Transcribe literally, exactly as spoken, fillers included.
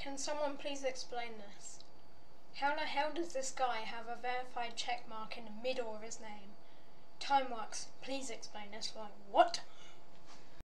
Can someone please explain this? How the hell does this guy have a verified check mark in the middle of his name? Timeworks, please explain this. Like, what?